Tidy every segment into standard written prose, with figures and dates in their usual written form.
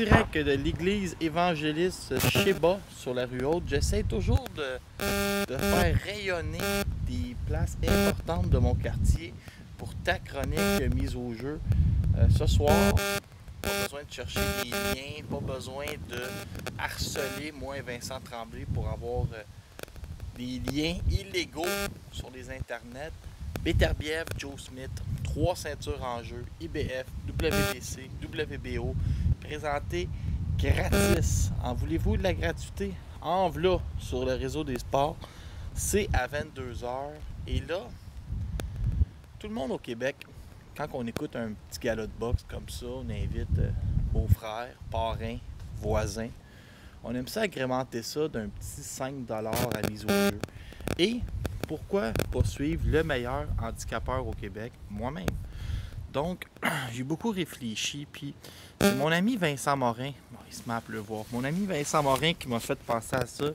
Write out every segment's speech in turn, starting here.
direct de l'église évangéliste Sheba sur la rue Haute. J'essaie toujours de faire rayonner des places importantes de mon quartier pour ta chronique mise au jeu. Ce soir, pas besoin de chercher des liens, pas besoin de harceler moi et Vincent Tremblay pour avoir des liens illégaux sur les internets. Beterbiev, Joe Smith, 3 ceintures en jeu, IBF, WBC, WBO, présenté gratis. En voulez-vous de la gratuité? En v'là sur le réseau des sports. C'est à 22h. Et là, tout le monde au Québec, quand on écoute un petit gala de boxe comme ça, on invite beaux-frères, parrains, voisins. On aime ça agrémenter ça d'un petit 5$ à mise au jeu. Et pourquoi pas suivre le meilleur handicapeur au Québec, moi-même? Donc, j'ai beaucoup réfléchi, puis c'est mon ami Vincent Morin, bon, il se met à pleuvoir, mon ami Vincent Morin qui m'a fait penser à ça.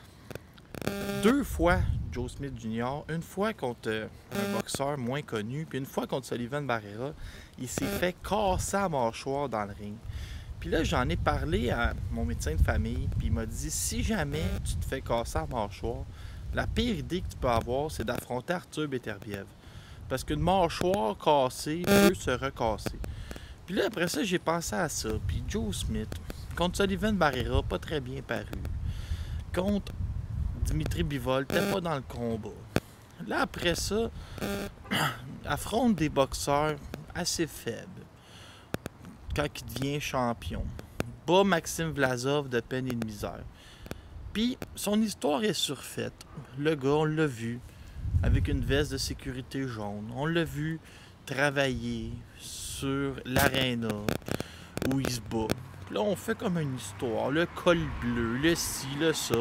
2 fois Joe Smith Jr., une fois contre un boxeur moins connu, puis une fois contre Sullivan Barrera, il s'est fait casser la mâchoire dans le ring. Puis là, j'en ai parlé à mon médecin de famille, puis il m'a dit, si jamais tu te fais casser la mâchoire, la pire idée que tu peux avoir, c'est d'affronter Arthur Beterbiev. Parce qu'une mâchoire cassée peut se recasser. Puis là, après ça, j'ai pensé à ça. Puis Joe Smith, contre Sullivan Barrera, pas très bien paru. Contre Dimitri Bivol, t'es pas dans le combat. Là, après ça, affronte des boxeurs assez faibles. Quand il devient champion. Bat Maxime Vlasov de peine et de misère. Puis, son histoire est surfaite. Le gars, on l'a vu avec une veste de sécurité jaune. On l'a vu travailler sur l'aréna où il se bat. Puis là, on fait comme une histoire. Le col bleu, le ci, le ça.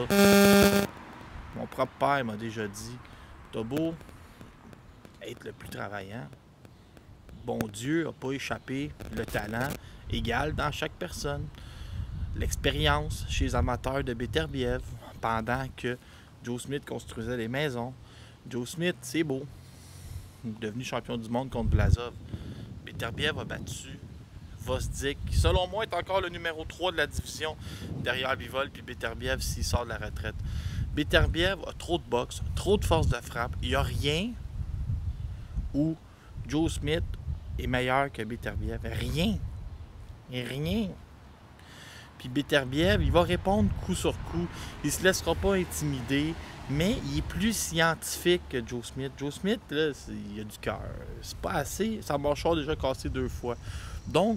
Mon propre père m'a déjà dit, t'as beau être le plus travaillant, bon Dieu n'a pas échappé le talent égal dans chaque personne. L'expérience chez les amateurs de Beterbiev pendant que Joe Smith construisait les maisons. Joe Smith, c'est beau. Devenu champion du monde contre Vlasov. Beterbiev a battu Vosdik, qui selon moi est encore le numéro 3 de la division derrière Bivol puis Beterbiev s'il sort de la retraite. Beterbiev a trop de boxe, trop de force de frappe. Il n'y a rien où Joe Smith est meilleur que Beterbiev. Rien. Rien. Puis Beterbiev, il va répondre coup sur coup. Il ne se laissera pas intimider, mais il est plus scientifique que Joe Smith. Joe Smith, là, il a du cœur. C'est pas assez. Sa mâchoire a déjà cassé 2 fois. Donc,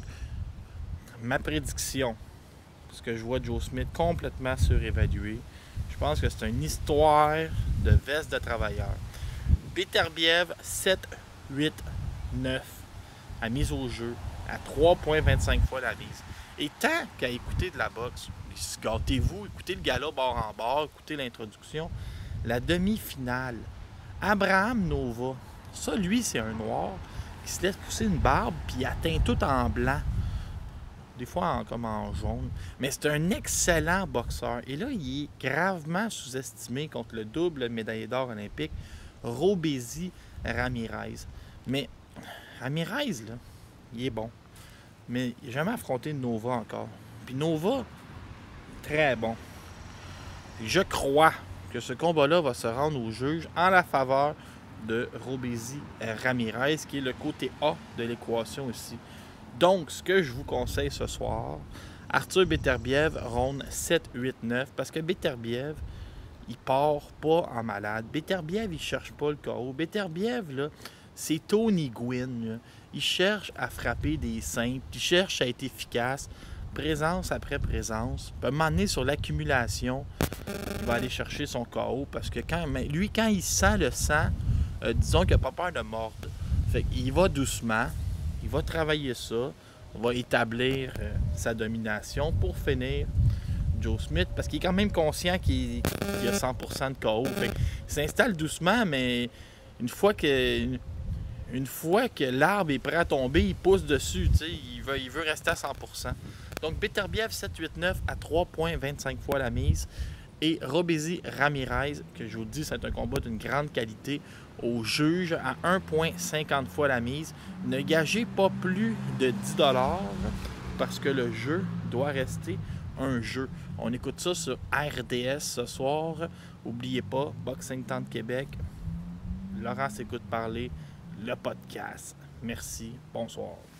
ma prédiction, parce que je vois Joe Smith complètement surévalué, je pense que c'est une histoire de veste de travailleur. Beterbiev, 7, 8, 9 à mise au jeu, à 3,25 fois la mise. Et tant qu'à écouter de la boxe, gâtez-vous, écoutez le gala bord en bord, écoutez l'introduction, la demi-finale, Abraham Nova, ça lui c'est un noir qui se laisse pousser une barbe puis il atteint tout en blanc, des fois comme en jaune, mais c'est un excellent boxeur. Et là, il est gravement sous-estimé contre le double médaillé d'or olympique, Robeisy Ramirez. Mais Ramirez, là, il est bon. Mais il n'a jamais affronté Nova encore. Puis Nova, très bon. Et je crois que ce combat-là va se rendre au juge en la faveur de Robeisy Ramirez, qui est le côté A de l'équation ici. Donc, ce que je vous conseille ce soir, Arthur Beterbiev ronde 7, 8, 9, parce que Beterbiev, il part pas en malade. Beterbiev, il cherche pas le KO. Beterbiev, là, c'est Tony Gwynn, là. Il cherche à frapper des simples, il cherche à être efficace, présence après présence. Puis à un moment donné, sur l'accumulation, il va aller chercher son KO parce que quand il sent le sang, disons qu'il n'a pas peur de mordre. Fait qu'il va doucement, il va travailler ça, on va établir sa domination pour finir Joe Smith parce qu'il est quand même conscient qu'il a 100% de KO. Fait qu'il s'installe doucement, mais une fois que l'arbre est prêt à tomber, il pousse dessus, il veut rester à 100%. Donc Beterbiev 7-8-9 à 3,25 fois la mise. Et Robeisy Ramirez, que je vous dis, c'est un combat d'une grande qualité, au juge à 1,50 fois la mise. Ne gagez pas plus de 10$ parce que le jeu doit rester un jeu. On écoute ça sur RDS ce soir. N'oubliez pas, Boxing Temps de Québec, Laurent s'écoute parler, le podcast. Merci, bonsoir.